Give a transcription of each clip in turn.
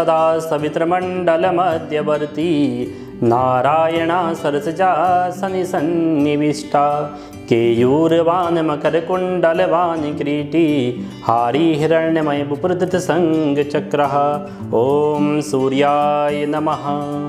सदा सवितृमण्डलमध्यवर्ती नारायणा सरसजा शनि सन्निविष्टा केयूरवान मकरकुण्डलवान किरीटी हारी हिरण्यमय पुप्रदृत संगचक्रः। ओम सूर्याय नमः।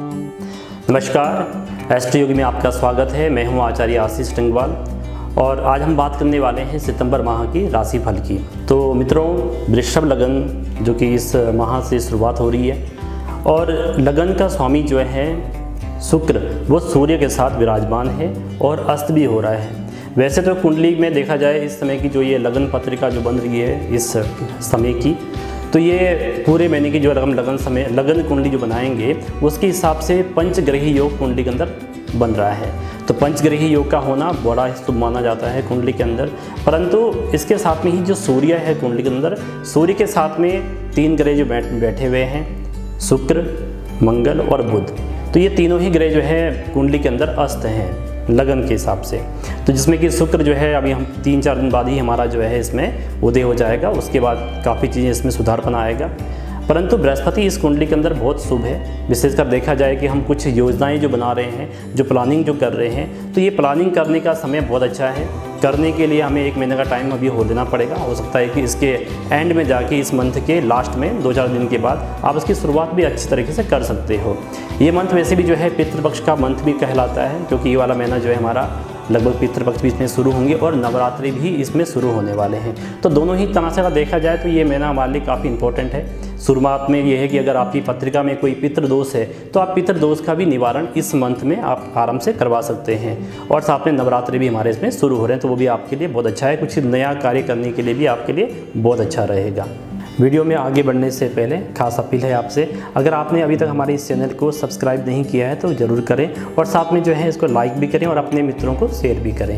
नमस्कार, एस्ट्रो योग में आपका स्वागत है। मैं हूं आचार्य आशीष टंगवाल और आज हम बात करने वाले हैं सितंबर माह की राशिफल की। तो मित्रों, वृषभ लगन जो कि इस माह से शुरुआत हो रही है और लगन का स्वामी जो है शुक्र, वो सूर्य के साथ विराजमान है और अस्त भी हो रहा है। वैसे तो कुंडली में देखा जाए इस समय की जो ये लगन पत्रिका जो बन रही है इस समय की, तो ये पूरे महीने की जो लगन कुंडली जो बनाएंगे उसके हिसाब से पंचग्रही योग कुंडली के अंदर बन रहा है। तो पंचग्रही योग का होना बड़ा शुभ माना जाता है कुंडली के अंदर। परंतु इसके साथ में ही जो सूर्य है कुंडली के अंदर, सूर्य के साथ में 3 ग्रह जो बैठे हुए हैं, शुक्र, मंगल और बुध। तो ये तीनों ही ग्रह जो है कुंडली के अंदर अस्त हैं लगन के हिसाब से। तो जिसमें कि शुक्र जो है अभी हम 3-4 दिन बाद ही हमारा जो है इसमें उदय हो जाएगा, उसके बाद काफ़ी चीज़ें इसमें सुधारपन आएगा। परंतु बृहस्पति इस कुंडली के अंदर बहुत शुभ है। विशेषकर देखा जाए कि हम कुछ योजनाएं जो बना रहे हैं, जो प्लानिंग जो कर रहे हैं, तो ये प्लानिंग करने का समय बहुत अच्छा है। करने के लिए हमें 1 महीने का टाइम अभी हो लेना पड़ेगा। हो सकता है कि इसके एंड में जाके इस मंथ के लास्ट में 2-4 दिन के बाद आप इसकी शुरुआत भी अच्छी तरीके से कर सकते हो। ये मंथ वैसे भी जो है पितृपक्ष का मंथ भी कहलाता है, क्योंकि ये वाला महीना जो है हमारा लगभग पितृपक्ष भी इसमें शुरू होंगे और नवरात्रि भी इसमें शुरू होने वाले हैं। तो दोनों ही तरह से देखा जाए तो ये महीना हमारे लिए काफ़ी इंपॉर्टेंट है। शुरुआत में ये है कि अगर आपकी पत्रिका में कोई पितृदोष है तो आप पितृदोष का भी निवारण इस मंथ में आप आराम से करवा सकते हैं। और साथ में नवरात्रि भी हमारे इसमें शुरू हो रहे हैं, तो वो भी आपके लिए बहुत अच्छा है। कुछ नया कार्य करने के लिए भी आपके लिए बहुत अच्छा रहेगा। वीडियो में आगे बढ़ने से पहले खास अपील है आपसे, अगर आपने अभी तक हमारे इस चैनल को सब्सक्राइब नहीं किया है तो ज़रूर करें और साथ में जो है इसको लाइक भी करें और अपने मित्रों को शेयर भी करें।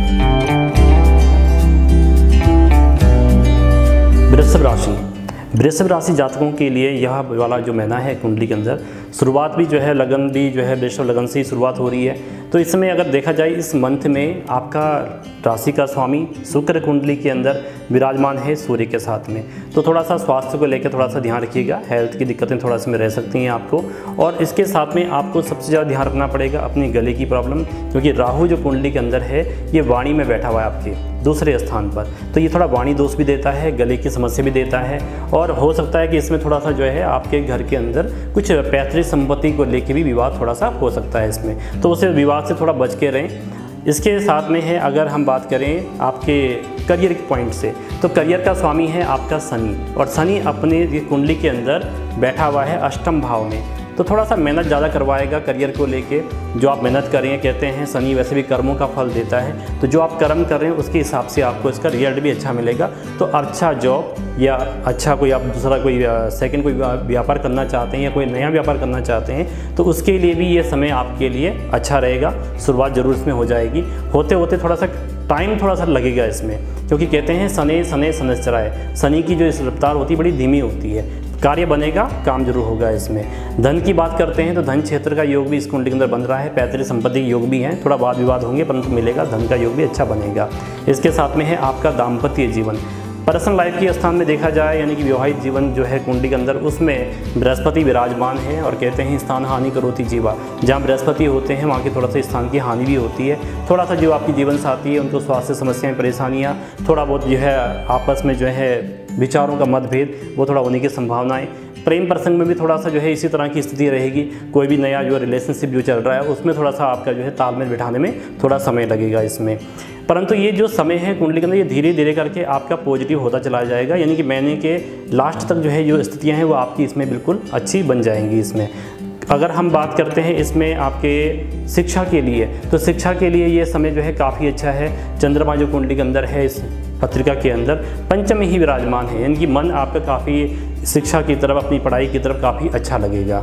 वृषभ राशि जातकों के लिए यह वाला जो महीना है कुंडली के अंदर शुरुआत भी जो है लगन भी जो है वृषभ लगन से ही शुरुआत हो रही है। तो इस समय अगर देखा जाए इस मंथ में आपका राशि का स्वामी शुक्र कुंडली के अंदर विराजमान है सूर्य के साथ में। तो थोड़ा सा स्वास्थ्य को लेकर थोड़ा सा ध्यान रखिएगा। हेल्थ की दिक्कतें थोड़ा सा में रह सकती हैं आपको। और इसके साथ में आपको सबसे ज़्यादा ध्यान रखना पड़ेगा अपनी गले की प्रॉब्लम, क्योंकि राहु जो कुंडली के अंदर है ये वाणी में बैठा हुआ है आपके दूसरे स्थान पर। तो ये थोड़ा वाणी दोष भी देता है, गले की समस्या भी देता है और हो सकता है कि इसमें थोड़ा सा जो है आपके घर के अंदर कुछ पैतृक संपत्ति को लेकर भी विवाद थोड़ा सा हो सकता है इसमें। तो उसे विवाद से थोड़ा बच के रहें। इसके साथ में है अगर हम बात करें आपके करियर के पॉइंट से, तो करियर का स्वामी है आपका शनि और शनि अपने कुंडली के अंदर बैठा हुआ है अष्टम भाव में। तो थोड़ा सा मेहनत ज़्यादा करवाएगा करियर को लेके। जो आप मेहनत करेंगे, कहते हैं शनि वैसे भी कर्मों का फल देता है, तो जो आप कर्म कर रहे हैं उसके हिसाब से आपको इसका रिजल्ट भी अच्छा मिलेगा। तो अच्छा जॉब या अच्छा कोई आप दूसरा कोई सेकंड कोई व्यापार करना चाहते हैं या कोई नया व्यापार करना चाहते हैं तो उसके लिए भी ये समय आपके लिए अच्छा रहेगा। शुरुआत जरूर इसमें हो जाएगी। होते होते थोड़ा सा टाइम थोड़ा सा लगेगा इसमें, क्योंकि कहते हैं शनैश्चराय, शनि की जो इस रफ्तार होती है बड़ी धीमी होती है। कार्य बनेगा, काम जरूर होगा इसमें। धन की बात करते हैं तो धन क्षेत्र का योग भी इस कुंडली के अंदर बन रहा है। पैतृक संपत्ति योग भी है, थोड़ा वाद विवाद होंगे परंतु मिलेगा। धन का योग भी अच्छा बनेगा। इसके साथ में है आपका दाम्पत्य जीवन। पर्सनल लाइफ के स्थान में देखा जाए यानी कि विवाहित जीवन जो है कुंडली के अंदर, उसमें बृहस्पति विराजमान है और कहते हैं स्थान हानि करोति जीवा। जहाँ बृहस्पति होते हैं वहाँ की थोड़ा सा स्थान की हानि भी होती है। थोड़ा सा जो आपकी जीवन साथी है उनको स्वास्थ्य समस्याएं, परेशानियाँ, थोड़ा बहुत जो है आपस में जो है विचारों का मतभेद, वो थोड़ा होने की संभावनाएं। प्रेम प्रसंग में भी थोड़ा सा जो है इसी तरह की स्थिति रहेगी। कोई भी नया जो रिलेशनशिप जो चल रहा है उसमें थोड़ा सा आपका जो है तालमेल बिठाने में थोड़ा समय लगेगा इसमें। परंतु ये जो समय है कुंडली के अंदर ये धीरे धीरे करके आपका पॉजिटिव होता चला जाएगा, यानी कि महीने के लास्ट तक जो है जो स्थितियाँ हैं वो आपकी इसमें बिल्कुल अच्छी बन जाएंगी इसमें। अगर हम बात करते हैं इसमें आपके शिक्षा के लिए, तो शिक्षा के लिए ये समय जो है काफ़ी अच्छा है। चंद्रमा जो कुंडली के अंदर है इस पत्रिका के अंदर पंचम में ही विराजमान है, यानी कि मन आपका काफ़ी शिक्षा की तरफ, अपनी पढ़ाई की तरफ काफ़ी अच्छा लगेगा।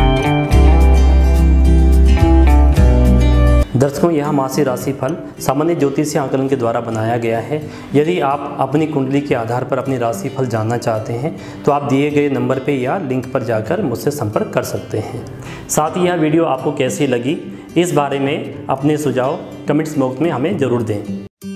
दर्शकों, यह मासिक राशिफल सामान्य ज्योतिषीय आकलन के द्वारा बनाया गया है। यदि आप अपनी कुंडली के आधार पर अपनी राशिफल जानना चाहते हैं तो आप दिए गए नंबर पर या लिंक पर जाकर मुझसे संपर्क कर सकते हैं। साथ ही यह वीडियो आपको कैसी लगी इस बारे में अपने सुझाव कमेंट्स बॉक्स में हमें ज़रूर दें।